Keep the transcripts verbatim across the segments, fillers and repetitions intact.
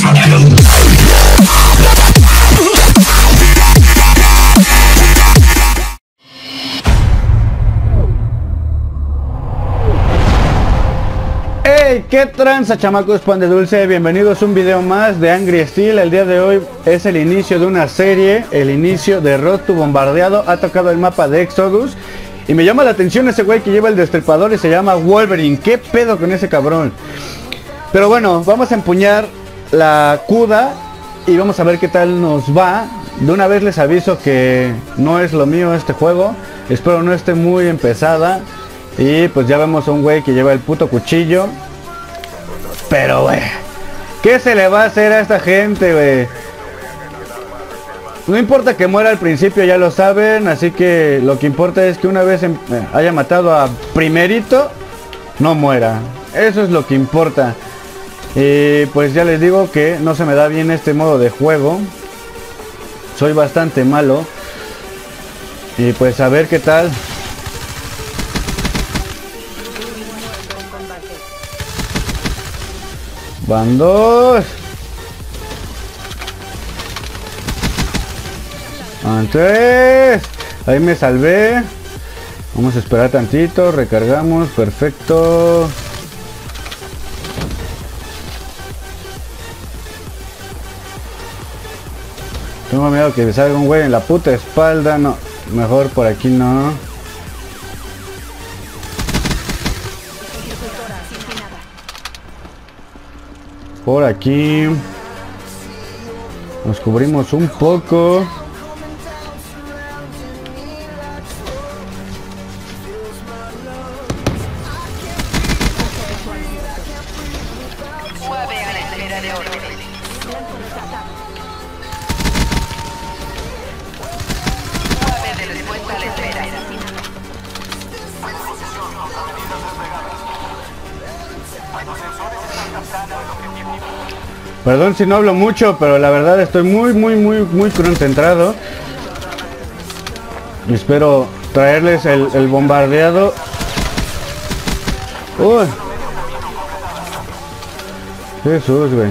Hey, qué tranza, chamacos pan de dulce, bienvenidos a un video más de Angry Steel. El día de hoy es el inicio de una serie, el inicio de Road to Bombardeado. Ha tocado el mapa de Exodus y me llama la atención ese güey que lleva el destripador y se llama Wolverine. ¿Qué pedo con ese cabrón? Pero bueno, vamos a empuñar la Cuda y vamos a ver qué tal nos va. De una vez les aviso que no es lo mío este juego, espero no esté muy empezada. Y pues ya vemos a un güey que lleva el puto cuchillo. Pero güey, ¿qué se le va a hacer a esta gente, güey? No importa que muera al principio, ya lo saben. Así que lo que importa es que una vez en, eh, haya matado a primerito, no muera. Eso es lo que importa. Y pues ya les digo que no se me da bien este modo de juego. Soy bastante malo. Y pues a ver qué tal. Van dos. Van tres. Ahí me salvé. Vamos a esperar tantito. Recargamos. Perfecto. Tengo miedo que me salga un güey en la puta espalda. No, mejor por aquí no. Por aquí nos cubrimos un poco. Suave a la espera de órdenes. Suave de respuesta a la espera. Perdón si no hablo mucho, pero la verdad estoy muy, muy, muy, muy concentrado. Y espero traerles el, el bombardeado. Uy. Jesús, güey.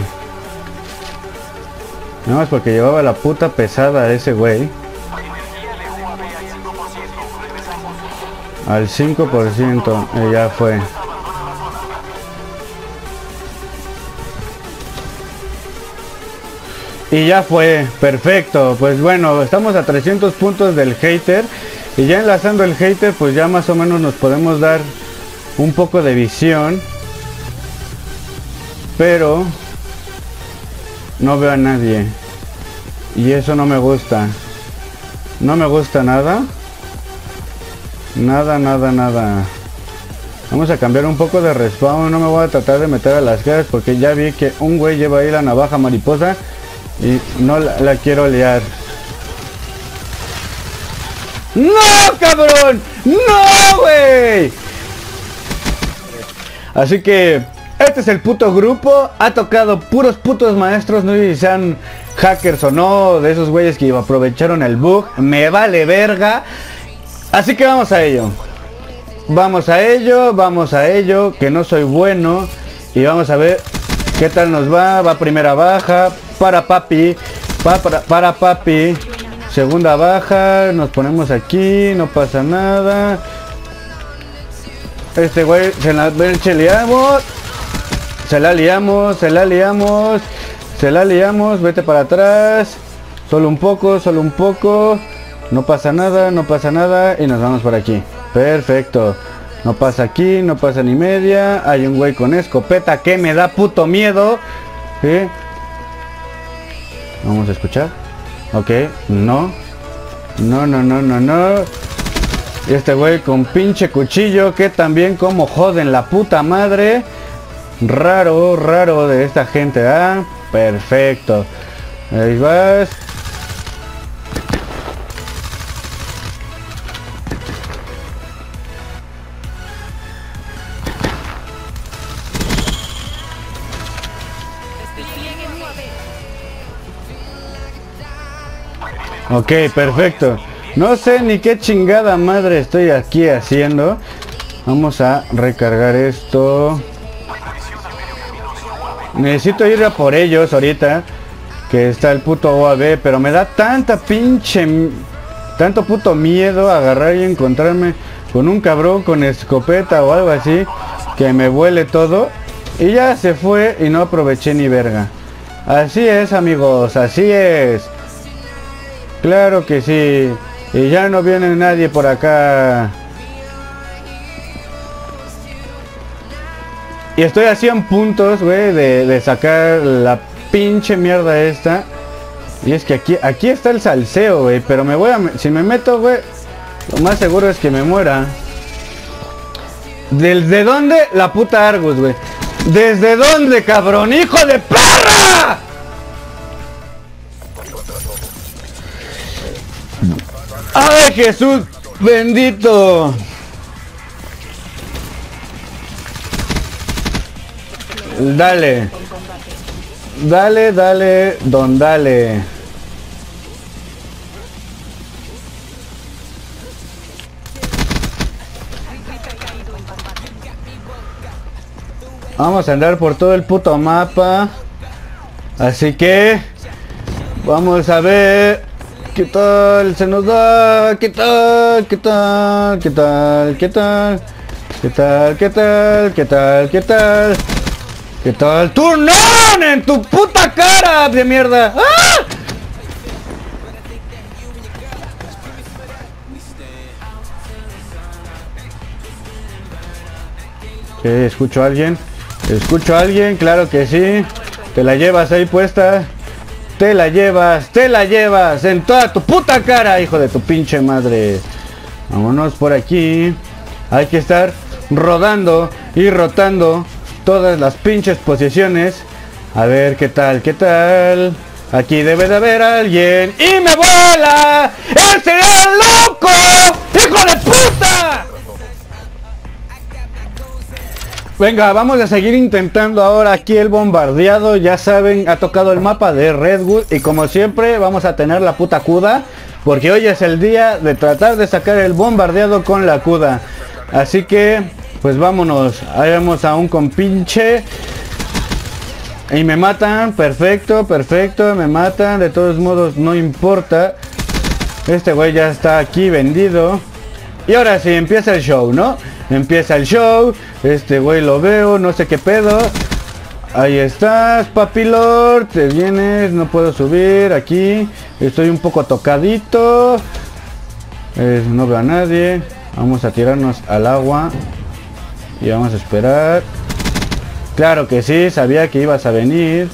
Nada más porque llevaba la puta pesada ese güey. Al cinco por ciento. Eh, ya fue. Y ya fue, perfecto. Pues bueno, estamos a trescientos puntos del hater. Y ya enlazando el hater, pues ya más o menos nos podemos dar un poco de visión. Pero no veo a nadie. Y eso no me gusta. No me gusta nada. Nada, nada, nada. Vamos a cambiar un poco de respawn. No me voy a tratar de meter a las caras porque ya vi que un güey lleva ahí la navaja mariposa. Y no la, la quiero liar. ¡No, cabrón! ¡No, güey! Así que este es el puto grupo. Ha tocado puros putos maestros. No sé si sean hackers o no, de esos güeyes que aprovecharon el bug. Me vale verga. Así que vamos a ello. Vamos a ello, vamos a ello. Que no soy bueno. Y vamos a ver qué tal nos va. Va primera baja. Para papi, pa, para, para papi, segunda baja, nos ponemos aquí, no pasa nada. Este güey se la liamos, se la liamos, se la liamos, se la liamos, vete para atrás, solo un poco, solo un poco, no pasa nada, no pasa nada y nos vamos por aquí. Perfecto, no pasa aquí, no pasa ni media, hay un güey con escopeta que me da puto miedo, ¿sí? Vamos a escuchar. Ok, no. No, no, no, no, no. Y este güey con pinche cuchillo que también como joden la puta madre. Raro, raro de esta gente, ¿ah? Perfecto. Ahí vas. Ok, perfecto. No sé ni qué chingada madre estoy aquí haciendo. Vamos a recargar esto. Necesito ir a por ellos ahorita. Que está el puto O A B. Pero me da tanta pinche... Tanto puto miedo agarrar y encontrarme con un cabrón con escopeta o algo así. Que me vuele todo. Y ya se fue y no aproveché ni verga. Así es, amigos, así es. Claro que sí. Y ya no viene nadie por acá. Y estoy a cien puntos, güey, de, de sacar la pinche mierda esta. Y es que aquí, aquí está el salseo, güey. Pero me voy a... Si me meto, güey, lo más seguro es que me muera. ¿Desde dónde? La puta Argus, güey. ¿Desde dónde, cabrón? ¡Hijo de perra! ¡Ay, Jesús bendito! Dale. Dale, dale, don dale. Vamos a andar por todo el puto mapa. Así que vamos a ver qué tal se nos da. ¿Qué tal? ¿Qué tal? ¿Qué tal? ¿Qué tal? ¿Qué tal? ¿Qué tal? ¿Qué tal? ¿Qué tal? ¿Qué tal? ¡Turnón en tu puta cara de mierda! ¡Ah! ¿Qué? ¿Escucho a alguien? ¿Escucho a alguien? Claro que sí. Te la llevas ahí puesta. Te la llevas, te la llevas en toda tu puta cara, hijo de tu pinche madre. Vámonos por aquí. Hay que estar rodando y rotando todas las pinches posiciones. A ver qué tal, qué tal. Aquí debe de haber alguien. ¡Y me vuela! ¡Ese era loco! ¡Hijo de puta! Venga, vamos a seguir intentando ahora aquí el bombardeado. Ya saben, ha tocado el mapa de Redwood. Y como siempre vamos a tener la puta cuda, porque hoy es el día de tratar de sacar el bombardeado con la cuda. Así que, pues vámonos. Ahí vamos a un compinche. Y me matan, perfecto, perfecto. Me matan, de todos modos no importa. Este güey ya está aquí vendido. Y ahora sí, empieza el show, ¿no? Empieza el show. Este güey lo veo, no sé qué pedo. Ahí estás, papi lord. Te vienes, no puedo subir aquí. Estoy un poco tocadito. Eh, no veo a nadie. Vamos a tirarnos al agua. Y vamos a esperar. Claro que sí, sabía que ibas a venir.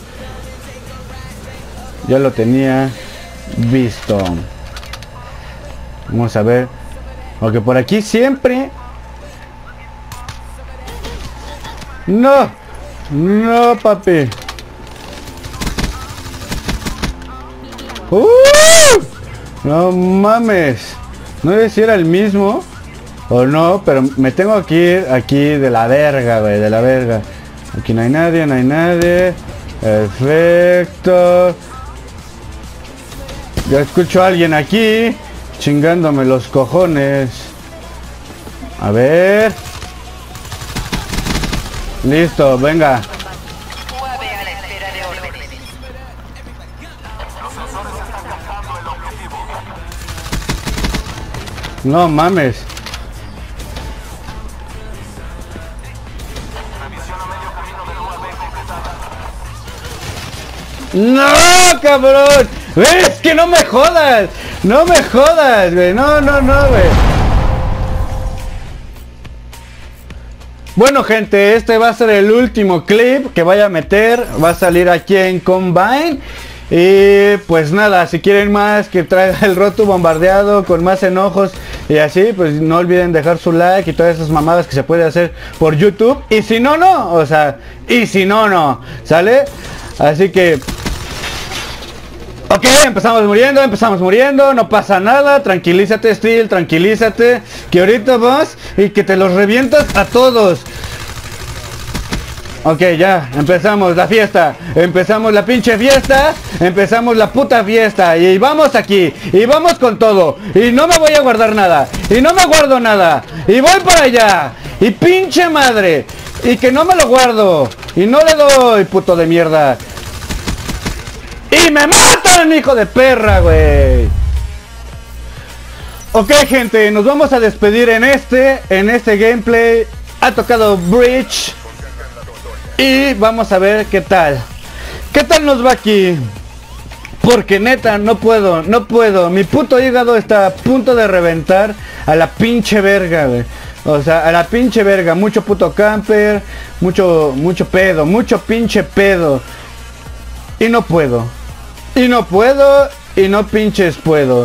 Ya lo tenía visto. Vamos a ver. Porque por aquí siempre... No, no, papi. Uh, no mames. No sé si era el mismo o no, pero me tengo que ir aquí de la verga, güey, de la verga. Aquí no hay nadie, no hay nadie. Perfecto. Ya escucho a alguien aquí chingándome los cojones. A ver. Listo, venga. U A V a la espera de órdenes. No mames. No, cabrón. Es que no me jodas. No me jodas, güey. No, no, no, güey. Bueno, gente, este va a ser el último clip que vaya a meter. Va a salir aquí en Combine. Y pues nada, si quieren más que traiga el Rotu bombardeado con más enojos y así, pues no olviden dejar su like y todas esas mamadas que se puede hacer por YouTube. Y si no, no, o sea, y si no, no, ¿sale? Así que... Ok, empezamos muriendo, empezamos muriendo, no pasa nada, tranquilízate Steel, tranquilízate, que ahorita vas y que te los revientas a todos. Ok, ya, empezamos la fiesta, empezamos la pinche fiesta, empezamos la puta fiesta y vamos aquí, y vamos con todo, y no me voy a guardar nada, y no me guardo nada, y voy para allá, y pinche madre, y que no me lo guardo. Y no le doy, puto de mierda. Y me matan, hijo de perra, güey. Ok, gente, nos vamos a despedir en este, en este gameplay. Ha tocado Bridge. Y vamos a ver qué tal. ¿Qué tal nos va aquí? Porque neta, no puedo, no puedo. Mi puto hígado está a punto de reventar a la pinche verga, güey. O sea, a la pinche verga. Mucho puto camper. Mucho, mucho pedo. Mucho pinche pedo. Y no puedo. Y no puedo. Y no pinches puedo.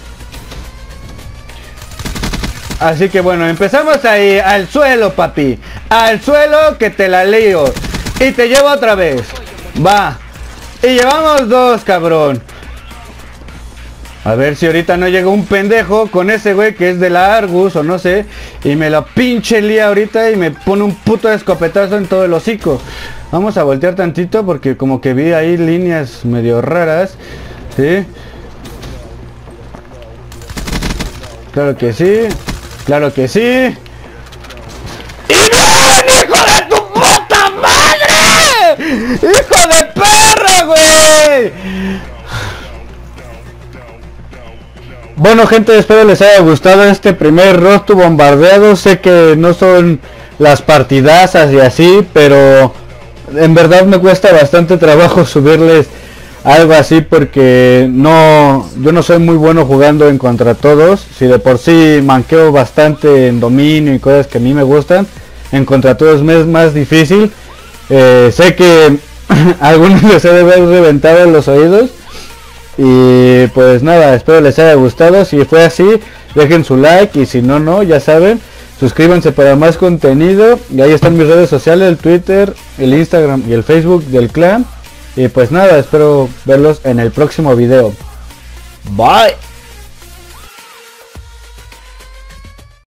Así que bueno, empezamos ahí. Al suelo, papi. Al suelo que te la lío. Y te llevo otra vez. Va. Y llevamos dos, cabrón. A ver si ahorita no llega un pendejo con ese güey que es de la Argus o no sé. Y me lo pinche lía ahorita y me pone un puto escopetazo en todo el hocico. Vamos a voltear tantito porque como que vi ahí líneas medio raras. ¿Sí? Claro que sí. Claro que sí. ¡Y bien, hijo de tu puta madre! ¡Hijo de perra, güey! Bueno, gente, espero les haya gustado este primer Road to Bombardeado. Sé que no son las partidazas y así, pero en verdad me cuesta bastante trabajo subirles algo así porque no, yo no soy muy bueno jugando en contra todos. Si de por sí manqueo bastante en dominio y cosas que a mí me gustan, en contra todos me es más difícil. Eh, sé que a algunos les he de haber reventado los oídos. Y pues nada, espero les haya gustado. Si fue así, dejen su like. Y si no, no, ya saben, suscríbanse para más contenido. Y ahí están mis redes sociales, el Twitter, el Instagram y el Facebook del clan. Y pues nada, espero verlos en el próximo video. Bye.